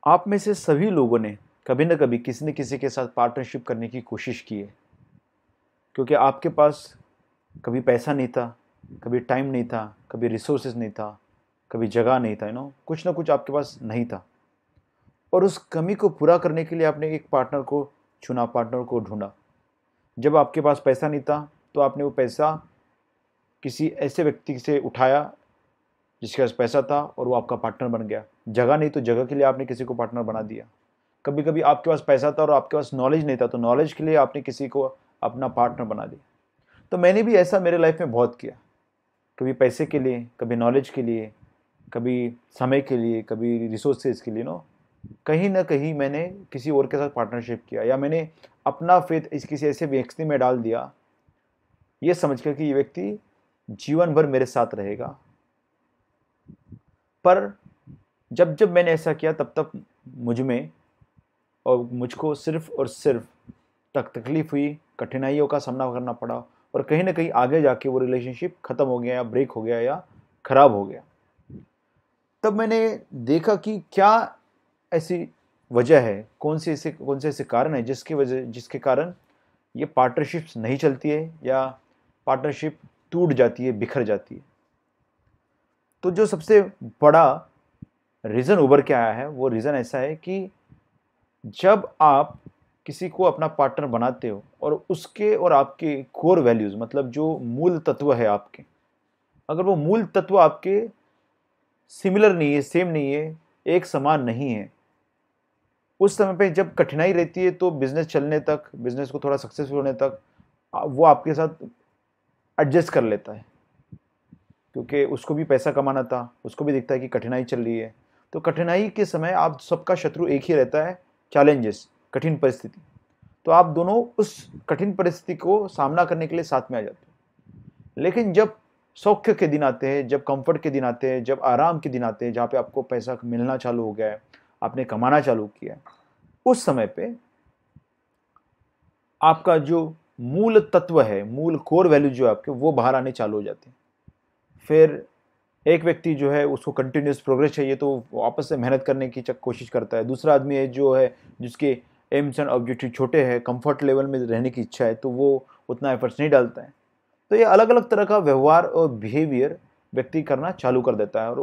आप में से सभी लोगों ने कभी न कभी किसी न किसी के साथ पार्टनरशिप करने की कोशिश की है, क्योंकि आपके पास कभी पैसा नहीं था, कभी टाइम नहीं था, कभी रिसोर्सेज नहीं था, कभी जगह नहीं था, कुछ ना कुछ आपके पास नहीं था। और उस कमी को पूरा करने के लिए आपने एक पार्टनर को चुना, पार्टनर को ढूंढा। जब आपके पास पैसा नहीं था तो आपने वो पैसा किसी ऐसे व्यक्ति से उठाया जिसके पास पैसा था और वो आपका पार्टनर बन गया। जगह नहीं तो जगह के लिए आपने किसी को पार्टनर बना दिया। कभी कभी आपके पास पैसा था और आपके पास नॉलेज नहीं था, तो नॉलेज के लिए आपने किसी को अपना पार्टनर बना दिया। तो मैंने भी ऐसा मेरे लाइफ में बहुत किया, कभी पैसे के लिए, कभी नॉलेज के लिए, कभी समय के लिए, कभी रिसोर्सेज के लिए। कहीं ना कहीं मैंने किसी और के साथ पार्टनरशिप किया, या मैंने अपना फेथ इस किसी ऐसे व्यक्ति में डाल दिया ये समझकर कि ये व्यक्ति जीवन भर मेरे साथ रहेगा। पर जब जब मैंने ऐसा किया तब तब मुझ में और मुझको सिर्फ और सिर्फ तकलीफ हुई, कठिनाइयों का सामना करना पड़ा, और कहीं ना कहीं आगे जाके वो रिलेशनशिप ख़त्म हो गया या ब्रेक हो गया या ख़राब हो गया। तब मैंने देखा कि क्या ऐसी वजह है, कौन से ऐसे कारण है जिसके कारण ये पार्टनरशिप्स नहीं चलती है या पार्टनरशिप टूट जाती है, बिखर जाती है। तो जो सबसे बड़ा रीज़न उभर के आया है वो रीज़न ऐसा है कि जब आप किसी को अपना पार्टनर बनाते हो और उसके और आपके कोर वैल्यूज़, मतलब जो मूल तत्व है आपके, अगर वो मूल तत्व आपके सिमिलर नहीं है, सेम नहीं है, एक समान नहीं है, उस समय पे जब कठिनाई रहती है तो बिज़नेस चलने तक, बिज़नेस को थोड़ा सक्सेसफुल होने तक वो आपके साथ एडजस्ट कर लेता है, क्योंकि उसको भी पैसा कमाना था, उसको भी दिखता है कि कठिनाई चल रही है। तो कठिनाई के समय आप सबका शत्रु एक ही रहता है, चैलेंजेस, कठिन परिस्थिति। तो आप दोनों उस कठिन परिस्थिति को सामना करने के लिए साथ में आ जाते हैं। लेकिन जब सौख्य के दिन आते हैं, जब कंफर्ट के दिन आते हैं, जब आराम के दिन आते हैं, जहाँ पे आपको पैसा मिलना चालू हो गया है, आपने कमाना चालू किया है, उस समय पे आपका जो मूल तत्व है, मूल कोर वैल्यू जो आपके, वो बाहर आने चालू हो जाते हैं। फिर एक व्यक्ति जो है उसको कंटिन्यूस प्रोग्रेस चाहिए तो वापस से मेहनत करने की कोशिश करता है। दूसरा आदमी है जो है जिसके एम्स एंड ऑब्जेक्टिव छोटे हैं, कंफर्ट लेवल में रहने की इच्छा है, तो वो उतना एफर्ट्स नहीं डालता है। तो ये अलग अलग तरह का व्यवहार और बिहेवियर व्यक्ति करना चालू कर देता है, और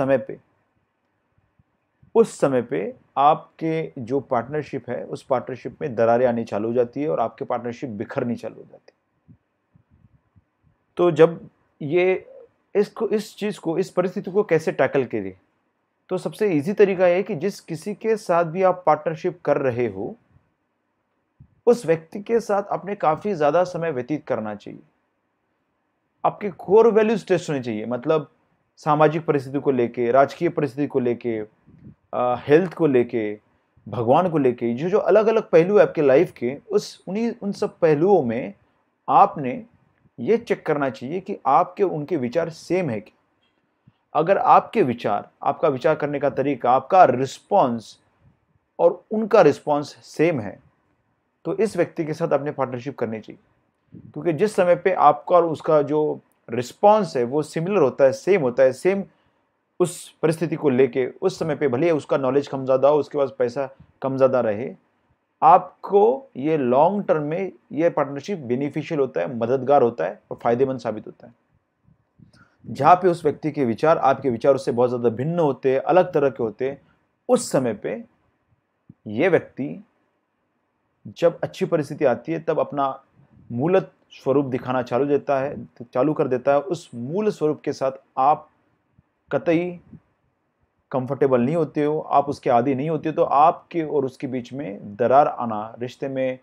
उस समय पे आपके जो पार्टनरशिप है उस पार्टनरशिप में दरारें आनी चालू हो जाती है और आपके पार्टनरशिप बिखरनी चालू हो जाती है। तो जब ये इस परिस्थिति को कैसे टैकल करिए, तो सबसे इजी तरीका है कि जिस किसी के साथ भी आप पार्टनरशिप कर रहे हो उस व्यक्ति के साथ आपने काफी ज्यादा समय व्यतीत करना चाहिए। आपके कोर वैल्यूज टेस्ट होने चाहिए, मतलब सामाजिक परिस्थिति को लेके, राजकीय परिस्थिति को लेके, हेल्थ को लेके, भगवान को लेके, जो अलग अलग पहलू है आपके लाइफ के, उन सब पहलुओं में आपने ये चेक करना चाहिए कि आपके उनके विचार सेम है क्या। अगर आपके विचार, आपका विचार करने का तरीका, आपका रिस्पॉन्स और उनका रिस्पॉन्स सेम है, तो इस व्यक्ति के साथ आपने पार्टनरशिप करनी चाहिए। क्योंकि जिस समय पे आपका और उसका जो रिस्पॉन्स है वो सिमिलर होता है, सेम होता है, सेम उस परिस्थिति को लेके, उस समय पे भले उसका नॉलेज कम ज़्यादा हो, उसके पास पैसा कम ज़्यादा रहे, आपको ये लॉन्ग टर्म में ये पार्टनरशिप बेनिफिशियल होता है, मददगार होता है और फायदेमंद साबित होता है। जहाँ पे उस व्यक्ति के विचार आपके विचारों से बहुत ज़्यादा भिन्न होते हैं, अलग तरह के होते हैं, उस समय पे ये व्यक्ति जब अच्छी परिस्थिति आती है तब अपना मूल स्वरूप दिखाना चालू कर देता है। उस मूल स्वरूप के साथ आप कतई कंफर्टेबल नहीं होते हो, आप उसके आदी नहीं होते, तो आपके और उसके बीच में दरार आना, रिश्ते में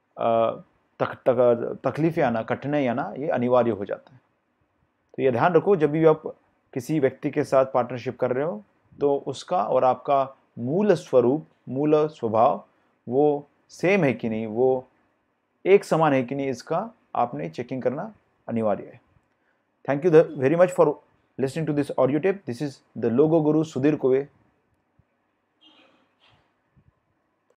तकलीफें आना, कठिनाई आना, ये अनिवार्य हो जाता है। तो ये ध्यान रखो, जब भी आप किसी व्यक्ति के साथ पार्टनरशिप कर रहे हो तो उसका और आपका मूल स्वरूप, मूल स्वभाव वो सेम है कि नहीं, वो एक समान है कि नहीं, इसका आपने चेकिंग करना अनिवार्य है। Thank you very much for listening to this audio tape. This is the logo guru Sudhir Kove